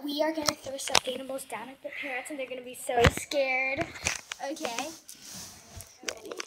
we are going to throw stuffed animals down at the parents, and they're going to be so scared. Okay? Ready?